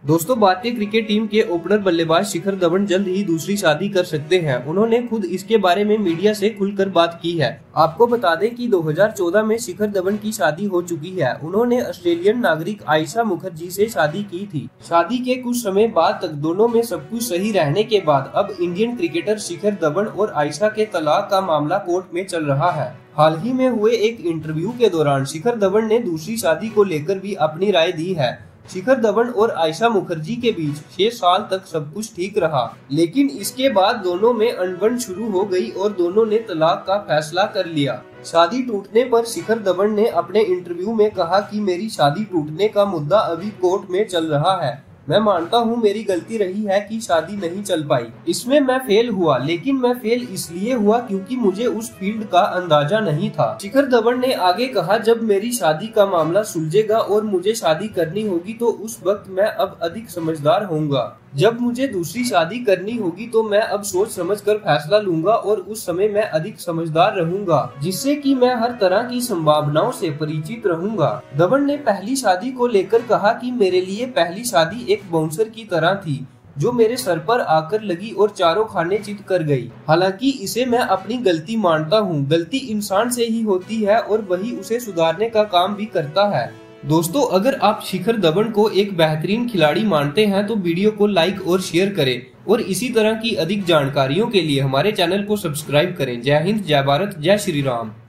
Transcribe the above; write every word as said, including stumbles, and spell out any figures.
दोस्तों, भारतीय cricket team के ओपनर बल्लेबाज शिखर धवन जल्द ही दूसरी शादी कर सकते हैं। उन्होंने खुद इसके बारे में मीडिया से खुलकर बात की है। आपको बता दें कि दो हज़ार चौदह में शिखर धवन की शादी हो चुकी है। उन्होंने ऑस्ट्रेलियन नागरिक आयशा मुखर्जी से शादी की थी। शादी के कुछ समय बाद तक दोनों में सब कुछ सही रहने के बाद अब इंडियन क्रिकेटर शिखर धवन और आयशा के तलाक का मामला कोर्ट में चल रहा है। हाल ही में हुए एक इंटरव्यू के दौरान शिखर धवन ने दूसरी शादी को लेकर भी अपनी राय दी है। शिखर धवन और आयशा मुखर्जी के बीच छह साल तक सब कुछ ठीक रहा, लेकिन इसके बाद दोनों में अनबन शुरू हो गई और दोनों ने तलाक का फैसला कर लिया। शादी टूटने पर शिखर धवन ने अपने इंटरव्यू में कहा कि मेरी शादी टूटने का मुद्दा अभी कोर्ट में चल रहा है। मैं मानता हूँ मेरी गलती रही है कि शादी नहीं चल पाई, इसमें मैं फेल हुआ, लेकिन मैं फेल इसलिए हुआ क्योंकि मुझे उस फील्ड का अंदाजा नहीं था। शिखर धवन ने आगे कहा, जब मेरी शादी का मामला सुलझेगा और मुझे शादी करनी होगी तो उस वक्त मैं अब अधिक समझदार होऊंगा। जब मुझे दूसरी शादी करनी होगी तो मैं अब सोच समझ कर फैसला लूंगा और उस समय मैं अधिक समझदार रहूंगा, जिससे कि मैं हर तरह की संभावनाओं से परिचित रहूंगा। धवन ने पहली शादी को लेकर कहा कि मेरे लिए पहली शादी एक बाउंसर की तरह थी जो मेरे सर पर आकर लगी और चारों खाने चित कर गई। हालांकि इसे मैं अपनी गलती मानता हूँ। गलती इंसान से ही होती है और वही उसे सुधारने का काम भी करता है। दोस्तों, अगर आप शिखर धवन को एक बेहतरीन खिलाड़ी मानते हैं तो वीडियो को लाइक और शेयर करें और इसी तरह की अधिक जानकारियों के लिए हमारे चैनल को सब्सक्राइब करें। जय हिंद, जय भारत, जय श्री राम।